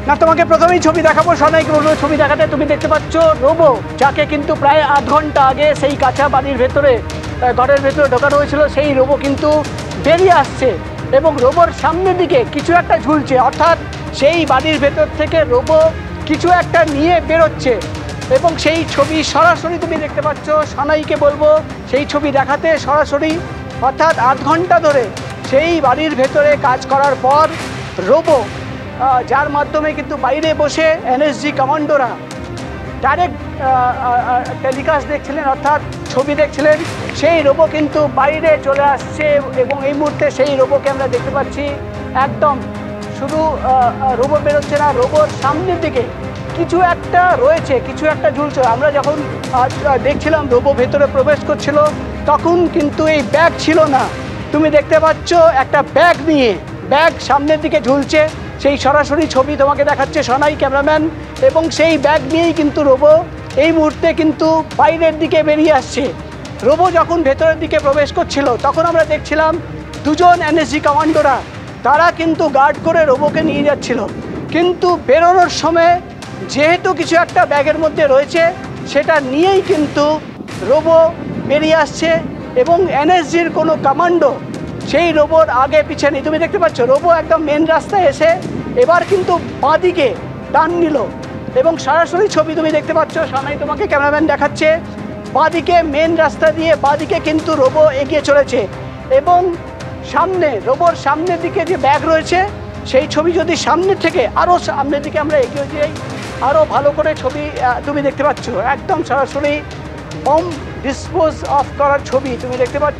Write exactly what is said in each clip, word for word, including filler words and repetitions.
না, তোমাকে প্রথমেই ছবি দেখাবো, সবাইকে বলবো ছবি দেখাতে। তুমি দেখতে পাচ্ছ রোবো, যাকে কিন্তু প্রায় আধ ঘন্টা আগে সেই কাঁচা বাড়ির ভেতরে ঘরের ভেতরে ঢোকানো হয়েছিল, সেই রোবো কিন্তু বেরিয়ে আসছে এবং রোবোর সামনের দিকে কিছু একটা ঝুলছে, অর্থাৎ সেই বাড়ির ভেতর থেকে রোবো কিছু একটা নিয়ে বেরোচ্ছে এবং সেই ছবি সরাসরি তুমি দেখতে পাচ্ছ। সানাইকে বলবো সেই ছবি দেখাতে সরাসরি, অর্থাৎ আধ ঘন্টা ধরে সেই বাড়ির ভেতরে কাজ করার পর রোবো, যার মাধ্যমে কিন্তু বাইরে বসে এনএসজি কমান্ডোরা ডাইরেক্ট টেলিকাস্ট দেখছিলেন, অর্থাৎ ছবি দেখছিলেন, সেই রোবো কিন্তু বাইরে চলে আসছে এবং এই মুহূর্তে সেই রোবোকে আমরা দেখতে পাচ্ছি। একদম শুধু রোবো বেরোচ্ছে না, রোবোর সামনের দিকে কিছু একটা রয়েছে, কিছু একটা ঝুলছে। আমরা যখন দেখছিলাম রোবো ভেতরে প্রবেশ করছিল, তখন কিন্তু এই ব্যাগ ছিল না। তুমি দেখতে পাচ্ছ একটা ব্যাগ নিয়ে, ব্যাগ সামনের দিকে ঝুলছে, সেই সরাসরি ছবি তোমাকে দেখাচ্ছে সানাই ক্যামেরাম্যান, এবং সেই ব্যাগ নিয়েই কিন্তু রোবো এই মুহূর্তে কিন্তু বাইরের দিকে বেরিয়ে আসছে। রোবো যখন ভেতরের দিকে প্রবেশ করছিল, তখন আমরা দেখছিলাম দুজন এনএসজি কমান্ডোরা তারা কিন্তু গার্ড করে রোবোকে নিয়ে যাচ্ছিল, কিন্তু বেরোনোর সময় যেহেতু কিছু একটা ব্যাগের মধ্যে রয়েছে, সেটা নিয়েই কিন্তু রোবো বেরিয়ে আসছে এবং এনএসজির কোনো কমান্ডো সেই রোবোর আগে পিছনে। তুমি দেখতে পাচ্ছ রোবো একদম মেন রাস্তায় এসে এবার কিন্তু বাঁদিকে টান নিল এবং সরাসরি ছবি তুমি দেখতে পাচ্ছ, সামনেই তোমাকে ক্যামেরাম্যান দেখাচ্ছে, বাঁদিকে মেন রাস্তা দিয়ে বাঁদিকে কিন্তু রোবো এগিয়ে চলেছে এবং সামনে রোবোর সামনের দিকে যে ব্যাগ রয়েছে, সেই ছবি যদি সামনে থেকে আরও সামনের দিকে আমরা এগিয়ে যাই, আরও ভালো করে ছবি তুমি দেখতে পাচ্ছ, একদম সরাসরি বম ডিসপোজ অফ করার ছবি তুমি দেখতে পাচ্ছ।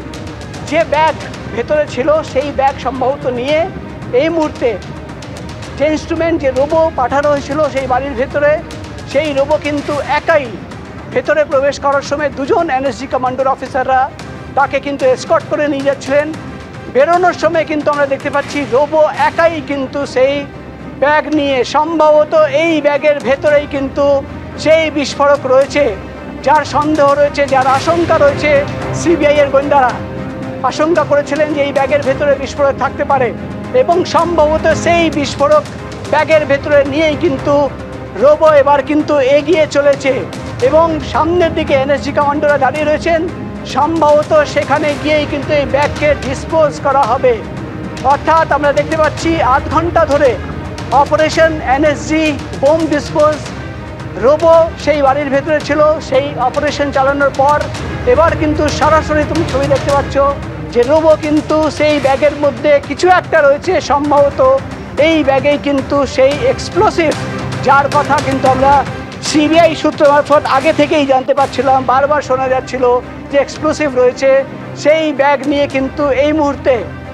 যে ব্যাগ ভেতরে ছিল সেই ব্যাগ সম্ভবত নিয়ে এই মুহূর্তে যে ইনস্ট্রুমেন্ট, যে রোবো পাঠানো হয়েছিল সেই বাড়ির ভেতরে, সেই রোবো কিন্তু একাই ভেতরে প্রবেশ করার সময় দুজন এনএসজি কমান্ডোর অফিসাররা তাকে কিন্তু এসকর্ট করে নিয়ে যাচ্ছিলেন। বেরোনোর সময় কিন্তু আমরা দেখতে পাচ্ছি রোবো একাই কিন্তু সেই ব্যাগ নিয়ে, সম্ভবত এই ব্যাগের ভেতরেই কিন্তু সেই বিস্ফোরক রয়েছে, যার সন্দেহ রয়েছে, যার আশঙ্কা রয়েছে। সিবিআইয়ের গোয়েন্দারা আশঙ্কা করেছিলেন যে এই ব্যাগের ভেতরে বিস্ফোরক থাকতে পারে এবং সম্ভবত সেই বিস্ফোরক ব্যাগের ভেতরে নিয়েই কিন্তু রোবো এবার কিন্তু এগিয়ে চলেছে এবং সামনের দিকে এনএসজি কমান্ডোরা দাঁড়িয়ে রয়েছেন। সম্ভবত সেখানে গিয়েই কিন্তু এই ব্যাগকে ডিসপোজ করা হবে, অর্থাৎ আমরা দেখতে পাচ্ছি আধ ঘন্টা ধরে operation NSG bomb dispose. Robo সেই বাড়ির ভেতরে ছিল, সেই অপারেশন চালানোর পর এবার কিন্তু সরাসরি তুমি ছবি দেখতে পাচ্ছ যে রোবো কিন্তু সেই ব্যাগের মধ্যে কিছু একটা রয়েছে, সম্ভবত এই ব্যাগেই কিন্তু সেই এক্সপ্লোসিভ, যার কথা কিন্তু আমরা সিবিআই সূত্র মারফত আগে থেকেই জানতে পারছিলাম, বারবার শোনা যাচ্ছিল যে এক্সপ্লোসিভ রয়েছে। সেই ব্যাগ নিয়ে কিন্তু এই মুহূর্তে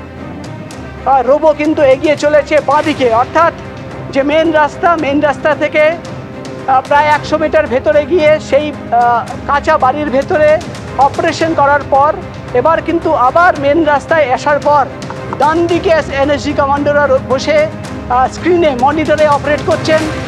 রোবো কিন্তু এগিয়ে চলেছে বাঁদিকে, অর্থাৎ যে মেন রাস্তা, মেন রাস্তা থেকে প্রায় একশো মিটার ভেতরে গিয়ে সেই কাঁচা বাড়ির ভেতরে অপারেশন করার পর এবার কিন্তু আবার মেন রাস্তায় আসার পর ডান দিকে এনএসজি কমান্ডোরা বসে স্ক্রিনে, মনিটরে অপারেট করছেন।